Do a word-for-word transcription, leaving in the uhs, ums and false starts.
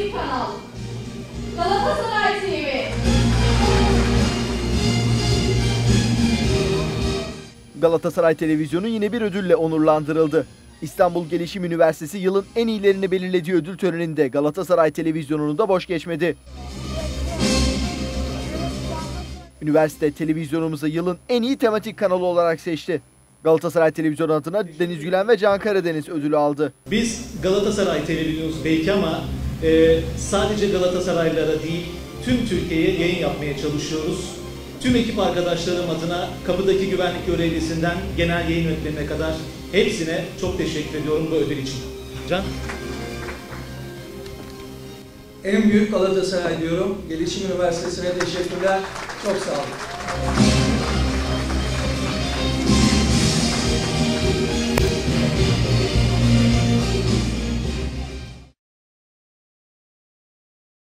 tematik kanal. Galatasaray T V. Galatasaray Televizyonu yine bir ödülle onurlandırıldı. İstanbul Gelişim Üniversitesi yılın en iyilerini belirlediği ödül töreninde Galatasaray Televizyonu'nu da boş geçmedi. Üniversite televizyonumuzu yılın en iyi tematik kanalı olarak seçti. Galatasaray Televizyonu adına Deniz Gülen ve Can Karadeniz ödülü aldı. Biz Galatasaray Televizyonu belki ama e, sadece Galatasaraylılara değil tüm Türkiye'ye yayın yapmaya çalışıyoruz. Tüm ekip arkadaşlarım adına kapıdaki güvenlik görevlisinden genel yayın yönetmenine kadar hepsine çok teşekkür ediyorum bu ödül için. Can? En büyük Galatasaray diyorum. Gelişim Üniversitesi'ne teşekkürler. Çok sağ olun.